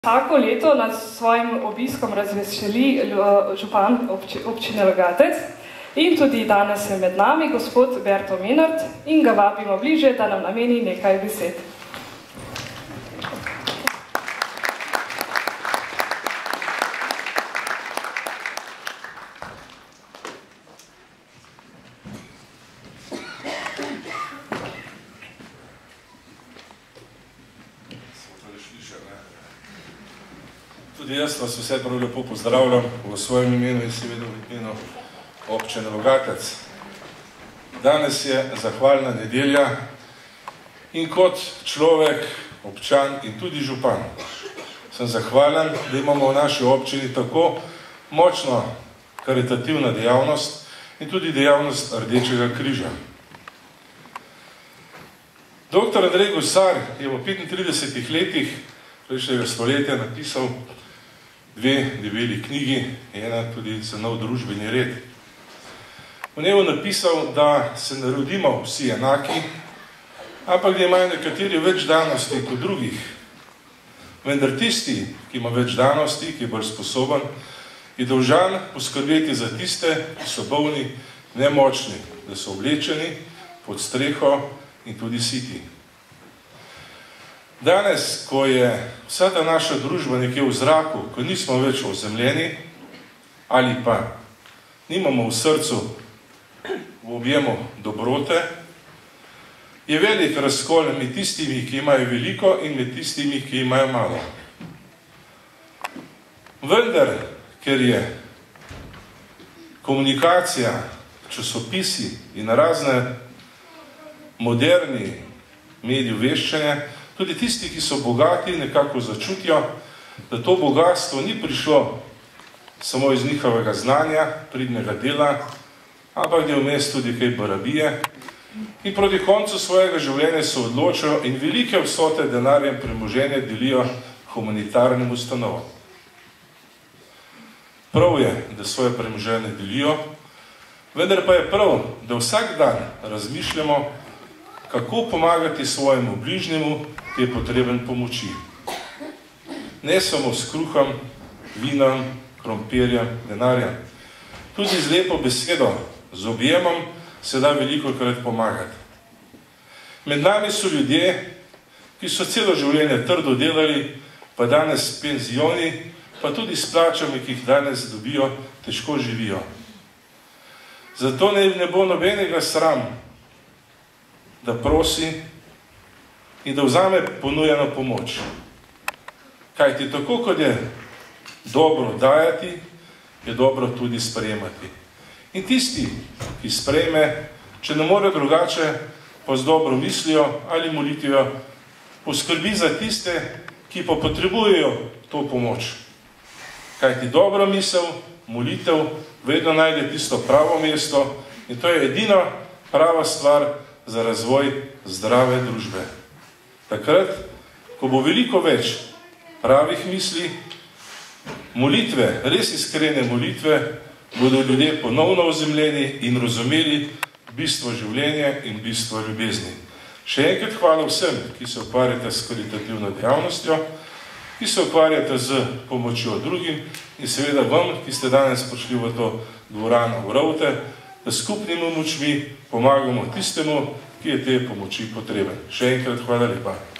Vsako leto nad svojim obiskom razveseli župan občine Logatec in tudi danes je med nami gospod Berto Menart in ga vabimo bliže, da nam nameni nekaj besed. Tudi jaz vas vse prav lepo pozdravljam v svojem imenu in seveda v imenu občine Logatec. Danes je zahvalna nedelja in kot človek, občan in tudi župan sem zahvalen, da imamo v naši občini tako močno karitativna dejavnost in tudi dejavnost Rdečega križa. Dr. Andrej Gosar je v 35 letih prejšnjega stoletja napisal dve debeli knjigi, ena tudi za nov družbeni red. V njej je napisal, da se ne rodimo vsi enaki, ampak da imajo nekateri več danosti kot drugih. Vendar tisti, ki ima več danosti, ki je bolj sposoben, je dolžan poskrbeti za tiste, ki so bolni, nemočni, da so oblečeni pod streho in tudi siti. Danes, ko je vsa ta naša družba nekje v zraku, ko nismo več ozemljeni ali pa nimamo v srcu v objemu dobrote, je velik razkol med tistimi, ki imajo veliko in med tistimi, ki imajo malo. Vendar, ker je komunikacija, časopisi in razne moderni mediji veščanja, tudi tisti, ki so bogati, nekako začutijo, da to bogatstvo ni prišlo samo iz njihovega znanja, pridnega dela, ampak je vmes tudi kaj barabije in proti koncu svojega življenja se odločijo in velike vsote denarja in premoženja delijo humanitarnim ustanovam. Prav je, da svoje premoženje delijo, vendar pa je prav, da vsak dan razmišljamo, kako pomagati svojemu bližnjemu, ki je potreben pomoči. Ne samo s kruhom, vinom, krompirjem, denarjem. Tudi z lepo besedo, z objemom se da velikokrat pomagati. Med nami so ljudje, ki so celo življenje trdo delali, pa danes s penzioni, pa tudi s plačami, ki jih danes dobijo, težko živijo. Zato ne bo nobenega sram, da prosi in da vzame ponujeno pomoč. Kajti tako, kot je dobro dajati, je dobro tudi sprejemati. In tisti, ki sprejme, če ne more drugače, pa z dobro mislijo ali molitvijo, poskrbi za tiste, ki pa potrebujejo to pomoč. Kajti dobra misel, molitev, vedno najde tisto pravo mesto in to je edina prava stvar za razvoj zdrave družbe. Takrat, ko bo veliko več pravih misli, molitve, res iskrene molitve, bodo ljudje ponovno ozemljeni in razumeli bistvo življenja in bistvo ljubezni. Še enkrat hvala vsem, ki se ukvarjate s karitativno dejavnostjo, ki se ukvarjate z pomočjo drugim in seveda vam, ki ste danes prišli v to dvorano v Rovte, da skupnimi močmi pomagamo tistemu, ki je te pomoči potreben. Še enkrat hvala lepa.